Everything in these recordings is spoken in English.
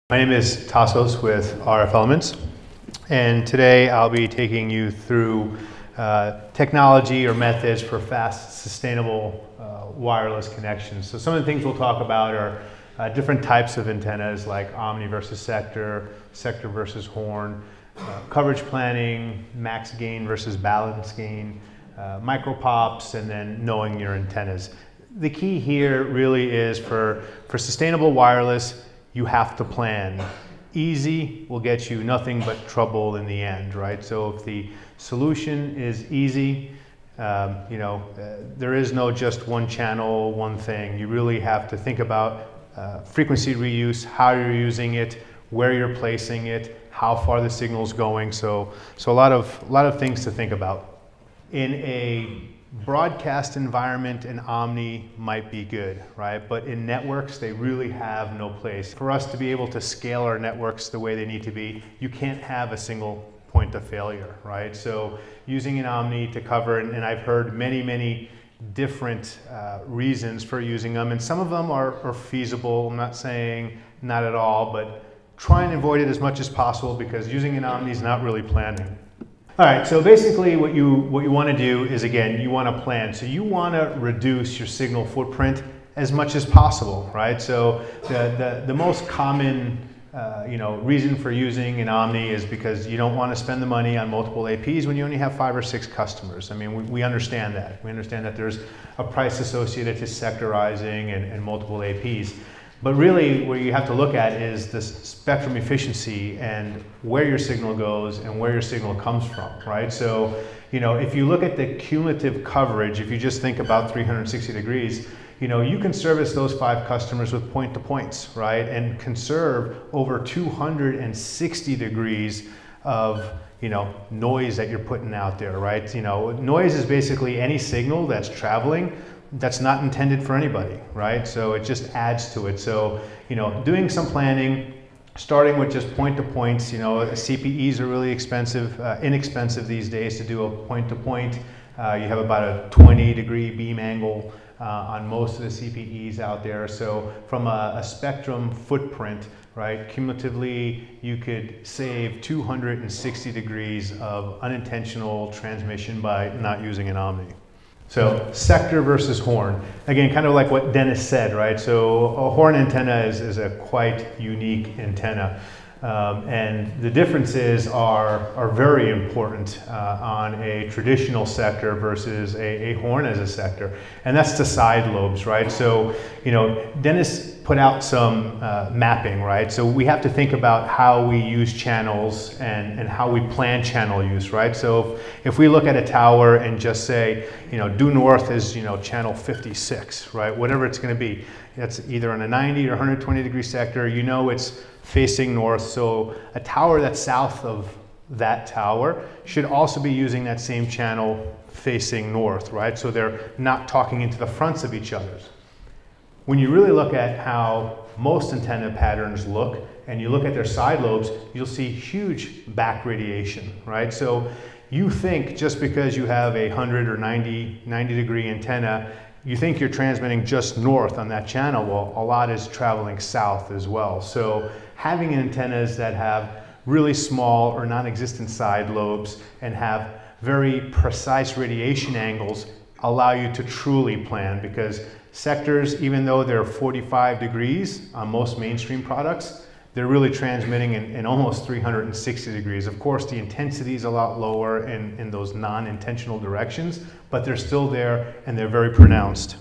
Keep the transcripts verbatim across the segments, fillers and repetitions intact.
My name is Tassos with R F Elements, and today I'll be taking you through uh, technology or methods for fast, sustainable uh, wireless connections. So some of the things we'll talk about are uh, different types of antennas like omni versus sector, sector versus horn, uh, coverage planning, max gain versus balance gain, uh, micro pops, and then knowing your antennas. The key here really is for, for sustainable wireless, you have to plan. Easy will get you nothing but trouble in the end, right? So if the solution is easy, um, you know, uh, there is no just one channel, one thing. You really have to think about uh, frequency reuse, how you're using it, where you're placing it, how far the signal's going. So, so a lot of, a lot of things to think about. In a broadcast environment, an omni might be good, right? But in networks, they really have no place. For us to be able to scale our networks the way they need to be, you can't have a single point of failure, right? So using an omni to cover, and, and I've heard many, many different uh, reasons for using them, and some of them are, are feasible. I'm not saying not at all, but try and avoid it as much as possible because using an omni is not really planning. All right, so basically what you, what you want to do is, again, you want to plan. So you want to reduce your signal footprint as much as possible, right? So the, the, the most common uh, you know, reason for using an omni is because you don't want to spend the money on multiple A Ps when you only have five or six customers. I mean, we, we understand that. We understand that there's a price associated to sectorizing and, and multiple A Ps. But really, what you have to look at is the spectrum efficiency and where your signal goes and where your signal comes from, right? So, you know, if you look at the cumulative coverage, if you just think about three hundred sixty degrees, you know, you can service those five customers with point-to-points, right? And conserve over two hundred sixty degrees of, you know, noise that you're putting out there, right? You know, noise is basically any signal that's traveling that's not intended for anybody, right? So it just adds to it. So, you know, doing some planning, starting with just point-to-points, you know, C P Es are really expensive, uh, inexpensive these days to do a point-to-point. Uh, you have about a twenty degree beam angle uh, on most of the C P Es out there. So from a, a spectrum footprint, right, cumulatively you could save two hundred sixty degrees of unintentional transmission by not using an omni. So sector versus horn. Again, kind of like what Dennis said, right? So a horn antenna is, is a quite unique antenna. Um, and the differences are, are very important uh, on a traditional sector versus a, a horn as a sector. And that's the side lobes, right? So, you know, Dennis put out some uh, mapping, right? So we have to think about how we use channels and, and how we plan channel use, right? So if, if we look at a tower and just say, you know, due north is, you know, channel fifty-six, right? Whatever it's gonna be. That's either on a ninety or one hundred twenty degree sector, you know it's facing north. So a tower that's south of that tower should also be using that same channel facing north, right? So they're not talking into the fronts of each other. When you really look at how most antenna patterns look and you look at their side lobes, you'll see huge back radiation, right? So you think just because you have a one hundred or ninety, ninety degree antenna, you think you're transmitting just north on that channel. Well, a lot is traveling south as well. So having antennas that have really small or non-existent side lobes and have very precise radiation angles allow you to truly plan, because sectors, even though they're forty-five degrees on most mainstream products, they're really transmitting in, in almost three hundred sixty degrees. Of course, the intensity is a lot lower in, in those non-intentional directions, but they're still there and they're very pronounced.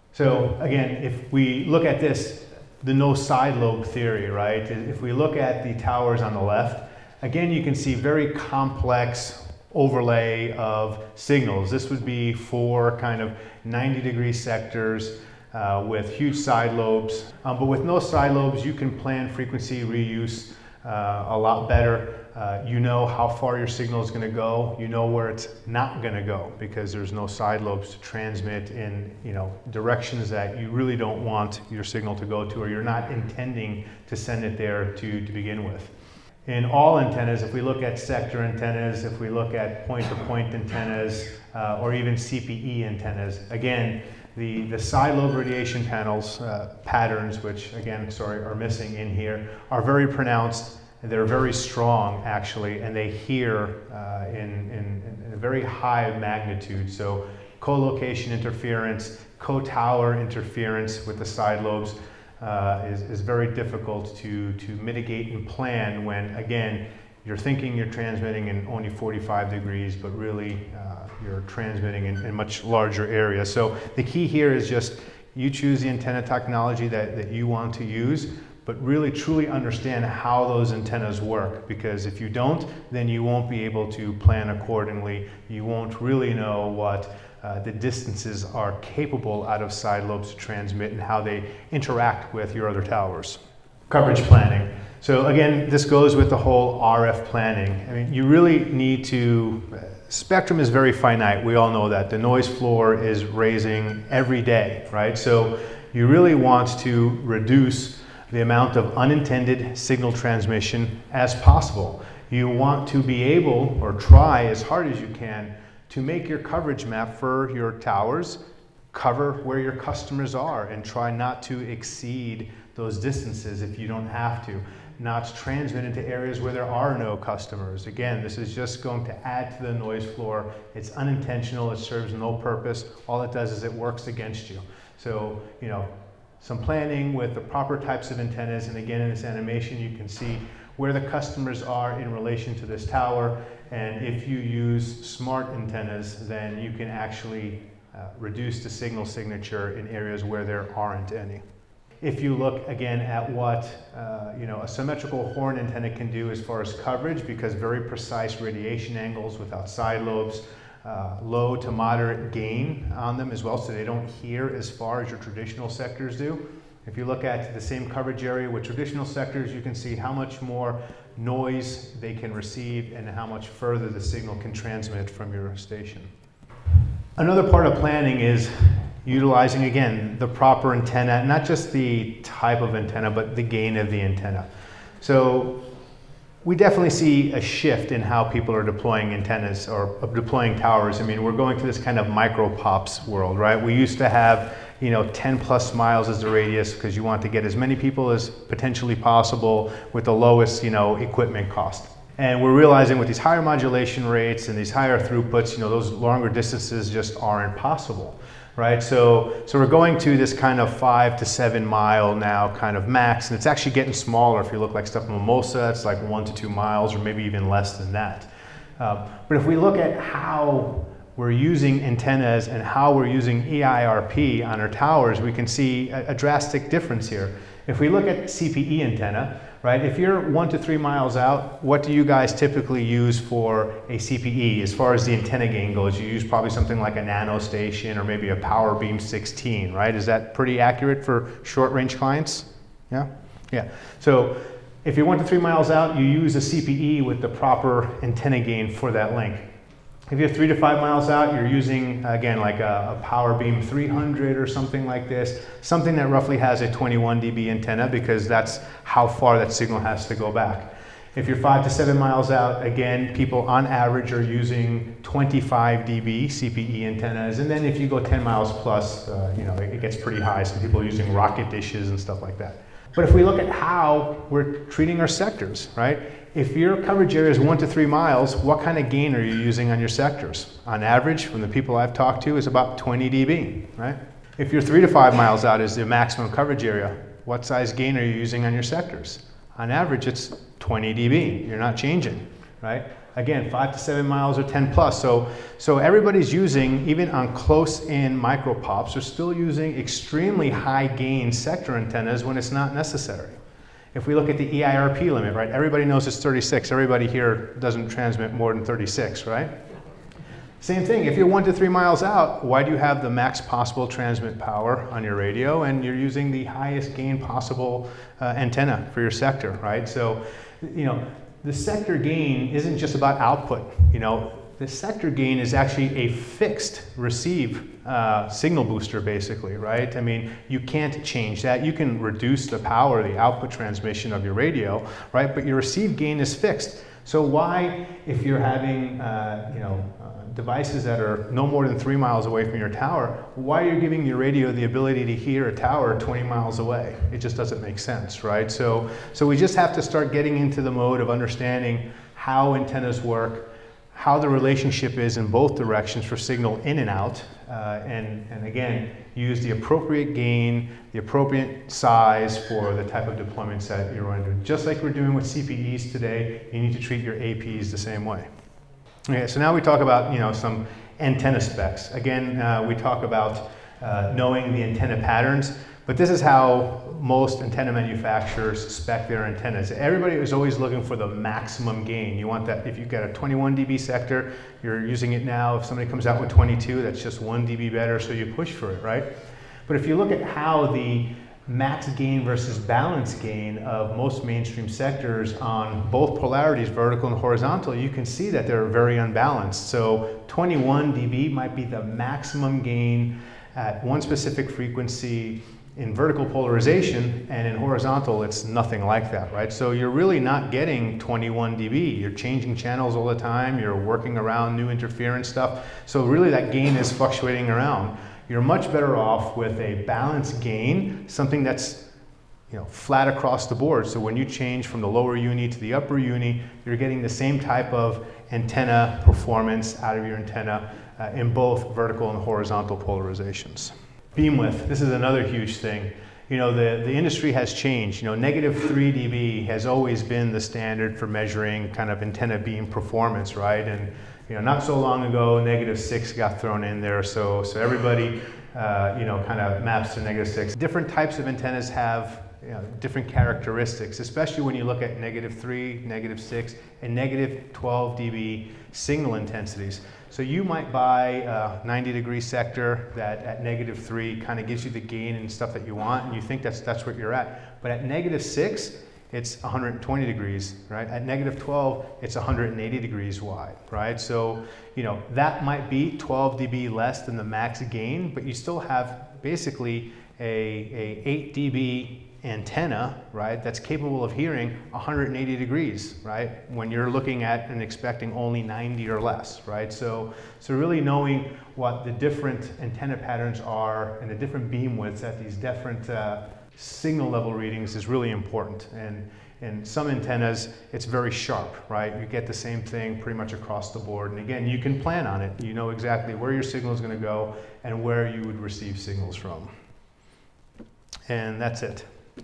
So again, if we look at this, the no side lobe theory, right? If we look at the towers on the left, again, you can see very complex overlay of signals. This would be four kind of ninety degree sectors uh, with huge side lobes. Um, but with no side lobes, you can plan frequency reuse uh, a lot better. Uh, you know how far your signal is going to go. You know where it's not going to go because there's no side lobes to transmit in, you know, directions that you really don't want your signal to go to, or you're not intending to send it there to, to begin with. In all antennas, if we look at sector antennas, if we look at point-to-point antennas, uh, or even C P E antennas, again, The, the side lobe radiation panels uh, patterns, which again, sorry, are missing in here, are very pronounced. They're very strong, actually, and they hear uh, in, in, in a very high magnitude. So co-location interference, co-tower interference with the side lobes uh, is, is very difficult to, to mitigate and plan when, again, you're thinking you're transmitting in only forty-five degrees, but really uh, you're transmitting in, in much larger areas. So the key here is just you choose the antenna technology that, that you want to use, but really truly understand how those antennas work, because if you don't, then you won't be able to plan accordingly. You won't really know what uh, the distances are capable out of side lobes to transmit and how they interact with your other towers. Coverage planning. So again, this goes with the whole R F planning. I mean, you really need to, spectrum is very finite. We all know that. The noise floor is raising every day, right? So you really want to reduce the amount of unintended signal transmission as possible. You want to be able, or try as hard as you can, to make your coverage map for your towers cover where your customers are and try not to exceed those distances if you don't have to. Not transmit into areas where there are no customers. Again, this is just going to add to the noise floor. It's unintentional, it serves no purpose. All it does is it works against you. So, you know, some planning with the proper types of antennas, and again in this animation you can see where the customers are in relation to this tower, and if you use smart antennas, then you can actually uh, reduce the signal signature in areas where there aren't any. If you look again at what uh, you know, a symmetrical horn antenna can do as far as coverage, because very precise radiation angles without side lobes, uh, low to moderate gain on them as well, so they don't hear as far as your traditional sectors do. If you look at the same coverage area with traditional sectors, you can see how much more noise they can receive and how much further the signal can transmit from your station. Another part of planning is utilizing, again, the proper antenna, not just the type of antenna, but the gain of the antenna. So we definitely see a shift in how people are deploying antennas or deploying towers. I mean, we're going to this kind of micro pops world, right? We used to have, you know, ten plus miles as the radius because you want to get as many people as potentially possible with the lowest, you know, equipment cost. And we're realizing with these higher modulation rates and these higher throughputs, you know, those longer distances just aren't possible. Right, so, so we're going to this kind of five to seven mile now kind of max, and it's actually getting smaller. If you look like stuff in Mimosa, it's like one to two miles or maybe even less than that. Uh, but if we look at how we're using antennas and how we're using E I R P on our towers, we can see a, a drastic difference here. If we look at C P E antenna, right, if you're one to three miles out, what do you guys typically use for a C P E as far as the antenna gain goes? You use probably something like a nano station or maybe a power beam sixteen, right? Is that pretty accurate for short range clients? Yeah? Yeah. So if you're one to three miles out, you use a C P E with the proper antenna gain for that link. If you're three to five miles out, you're using, again, like a, a power beam three hundred or something like this, something that roughly has a twenty-one D B antenna, because that's how far that signal has to go back. If you're five to seven miles out, again, people on average are using twenty-five D B C P E antennas. And then if you go ten miles plus, uh, you know, it, it gets pretty high. Some people are using rocket dishes and stuff like that. But if we look at how we're treating our sectors, right? If your coverage area is one to three miles, what kind of gain are you using on your sectors? On average, from the people I've talked to, is about twenty D B, right? If you're three to five miles out is the maximum coverage area, what size gain are you using on your sectors? On average, it's twenty D B. You're not changing, right? Again, five to seven miles or ten plus. So, so everybody's using, even on close-in micro pops, are still using extremely high gain sector antennas when it's not necessary. If we look at the E I R P limit, right? Everybody knows it's thirty-six. Everybody here doesn't transmit more than thirty-six, right? Same thing, if you're one to three miles out, why do you have the max possible transmit power on your radio and you're using the highest gain possible uh, antenna for your sector, right? So, you know, the sector gain isn't just about output. You know, the sector gain is actually a fixed receive uh, signal booster, basically, right? I mean, you can't change that. You can reduce the power, the output transmission of your radio, right? But your receive gain is fixed. So why, if you're having, uh, you know, uh, devices that are no more than three miles away from your tower, why are you giving your radio the ability to hear a tower twenty miles away? It just doesn't make sense, right? So, so we just have to start getting into the mode of understanding how antennas work, how the relationship is in both directions for signal in and out, uh, and, and again, use the appropriate gain, the appropriate size for the type of deployments that you're running to. Just like we're doing with C P Es today, you need to treat your A Ps the same way. Okay, so now we talk about, you know, some antenna specs. Again, uh, we talk about uh, knowing the antenna patterns, but this is how most antenna manufacturers spec their antennas. Everybody is always looking for the maximum gain. You want that, if you've got a twenty-one D B sector, you're using it now. If somebody comes out with twenty-two, that's just one D B better, so you push for it, right? But if you look at how the max gain versus balance gain of most mainstream sectors on both polarities, vertical and horizontal, you can see that they're very unbalanced. So twenty-one D B might be the maximum gain at one specific frequency in vertical polarization, and in horizontal it's nothing like that, right? So you're really not getting twenty-one D B. You're changing channels all the time, you're working around new interference stuff, so really that gain is fluctuating around. You're much better off with a balanced gain, something that's, you know, flat across the board. So when you change from the lower uni to the upper uni, you're getting the same type of antenna performance out of your antenna uh, in both vertical and horizontal polarizations. Beam width, this is another huge thing. You know, the, the industry has changed. You know, negative three D B has always been the standard for measuring kind of antenna beam performance, right? And you know, not so long ago, negative six got thrown in there, so, so everybody, uh, you know, kind of maps to negative six. Different types of antennas have, you know, different characteristics, especially when you look at negative three, negative six, and negative twelve D B signal intensities. So you might buy a ninety degree sector that at negative three kind of gives you the gain and stuff that you want, and you think that's, that's what you're at. But at negative six, it's one hundred twenty degrees, right? At negative twelve, it's one hundred eighty degrees wide, right? So, you know, that might be twelve D B less than the max gain, but you still have basically a, a eight D B antenna, right, that's capable of hearing one hundred eighty degrees, right, when you're looking at and expecting only ninety or less, right? So, so really knowing what the different antenna patterns are and the different beam widths at these different uh, signal level readings is really important. And in some antennas, it's very sharp, right? You get the same thing pretty much across the board. And again, you can plan on it. You know exactly where your signal is going to go and where you would receive signals from. And that's it.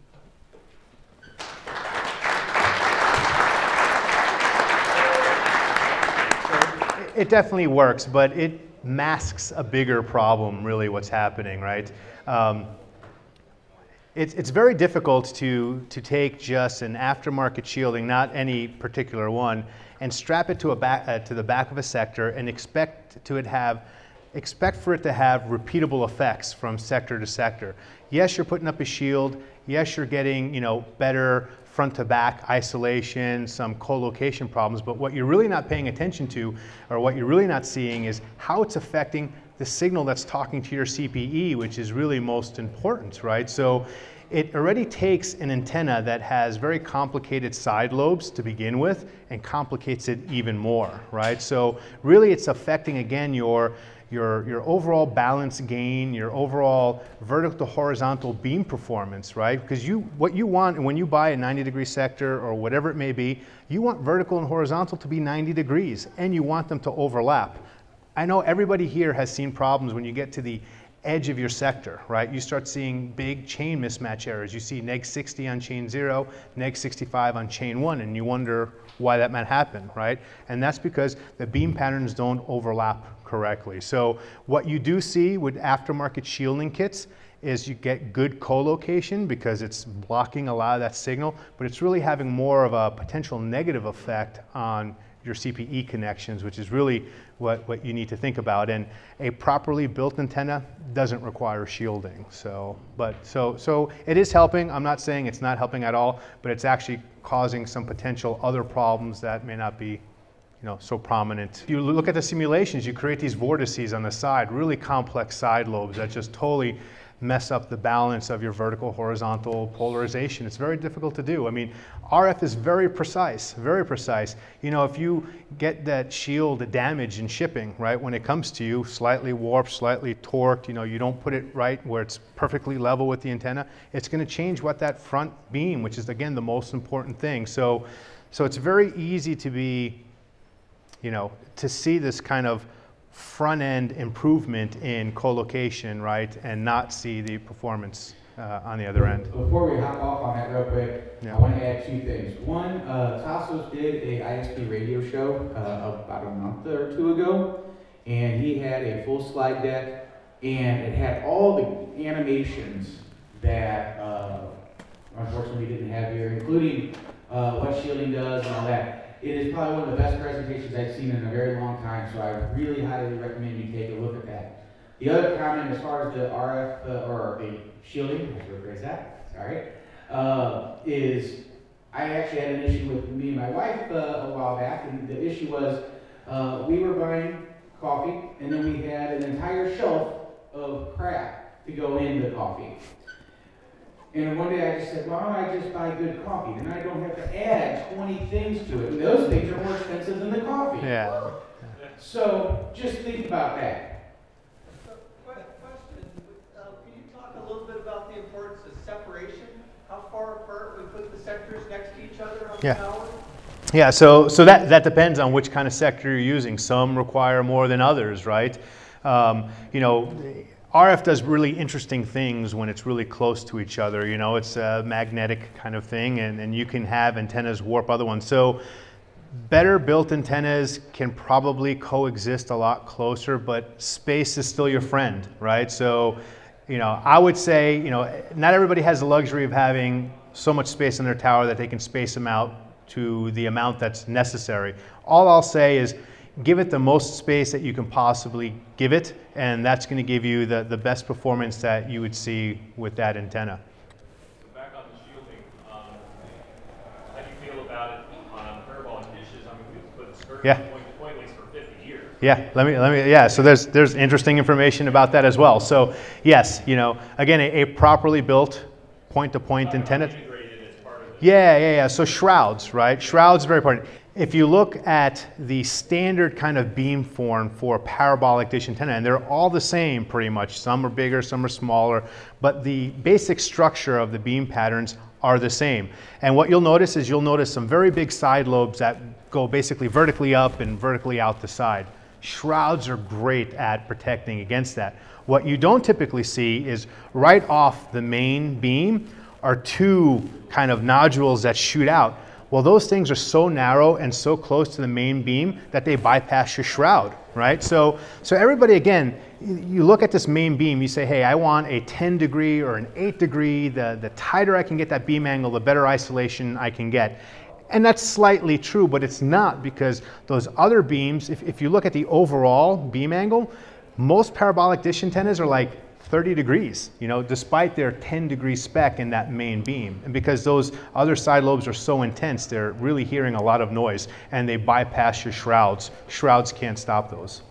It definitely works, but it masks a bigger problem, really, what's happening, right? Um, it's, it's very difficult to, to take just an aftermarket shielding, not any particular one, and strap it to, a back, uh, to the back of a sector and expect, to it have, expect for it to have repeatable effects from sector to sector. Yes, you're putting up a shield. Yes, you're getting, you know, better front to back isolation, some co-location problems, but what you're really not paying attention to, or what you're really not seeing, is how it's affecting the signal that's talking to your C P E, which is really most important, right? So it already takes an antenna that has very complicated side lobes to begin with and complicates it even more, right? So really it's affecting, again, your Your, your overall balance gain, your overall vertical to horizontal beam performance, right? Because you, what you want when you buy a ninety degree sector or whatever it may be, you want vertical and horizontal to be ninety degrees, and you want them to overlap. I know everybody here has seen problems when you get to the edge of your sector, right? You start seeing big chain mismatch errors. You see neg sixty on chain zero, neg sixty-five on chain one, and you wonder why that might happen, right? And that's because the beam patterns don't overlap correctly. So what you do see with aftermarket shielding kits is you get good co-location because it's blocking a lot of that signal, but it's really having more of a potential negative effect on your C P E connections, which is really what, what you need to think about. And a properly built antenna doesn't require shielding. So, but, so, so it is helping. I'm not saying it's not helping at all, but it's actually causing some potential other problems that may not be you know, so prominent. You look at the simulations, you create these vortices on the side, really complex side lobes that just totally mess up the balance of your vertical horizontal polarization. It's very difficult to do. I mean, R F is very precise, very precise. You know, if you get that shield damaged in shipping, right, when it comes to you, slightly warped, slightly torqued, you know, you don't put it right where it's perfectly level with the antenna, it's going to change what that front beam, which is again the most important thing. So, so it's very easy to be, you know, to see this kind of front-end improvement in co-location, right, and not see the performance uh, on the other end. Before we hop off on that real quick, yeah. I want to add two things. One, uh, Tassos did a I S P radio show uh, about a month or two ago, and he had a full slide deck, and it had all the animations that uh, unfortunately we didn't have here, including uh, what shielding does and all that. It is probably one of the best presentations I've seen in a very long time, so I really highly recommend you take a look at that. The other comment as far as the R F, uh, or the shielding, I should rephrase that, sorry, uh, is I actually had an issue with me and my wife uh, a while back, and the issue was uh, we were buying coffee, and then we had an entire shelf of crap to go in the coffee. And one day I just said, why don't I just buy good coffee? Then I don't have to add twenty things to it. And those things are more expensive than the coffee. Yeah. So just think about that. So, question, uh, can you talk a little bit about the importance of separation? How far apart we put the sectors next to each other on yeah. the tower? Yeah, so, so that, that depends on which kind of sector you're using. Some require more than others, right? Um, you know, R F does really interesting things when it's really close to each other. You know, it's a magnetic kind of thing, and, and you can have antennas warp other ones. So better built antennas can probably coexist a lot closer, but space is still your friend, right? So, you know, I would say, you know, not everybody has the luxury of having so much space in their tower that they can space them out to the amount that's necessary. All I'll say is, give it the most space that you can possibly give it, and that's going to give you the, the best performance that you would see with that antenna. So back on the shielding, um, how do you feel about it on parabolic dishes? I mean, we've put skirts yeah. point to point links for fifty years. Yeah, let me, let me, yeah, so there's, there's interesting information about that as well. So yes, you know, again, a, a properly built point-to-point antenna. Integrated as part of it. Yeah, yeah, yeah, so shrouds, right? Shrouds are very important. If you look at the standard kind of beam form for a parabolic dish antenna, and they're all the same pretty much, some are bigger, some are smaller, but the basic structure of the beam patterns are the same. And what you'll notice is you'll notice some very big side lobes that go basically vertically up and vertically out the side. Shrouds are great at protecting against that. What you don't typically see is right off the main beam are two kind of nodules that shoot out. Well, those things are so narrow and so close to the main beam that they bypass your shroud, right? So, so everybody, again, you look at this main beam, you say, hey, I want a ten degree or an eight degree. The, the tighter I can get that beam angle, the better isolation I can get. And that's slightly true, but it's not, because those other beams, if, if you look at the overall beam angle, most parabolic dish antennas are like thirty degrees, you know, despite their ten degree spec in that main beam. And because those other side lobes are so intense, they're really hearing a lot of noise, and they bypass your shrouds. Shrouds can't stop those.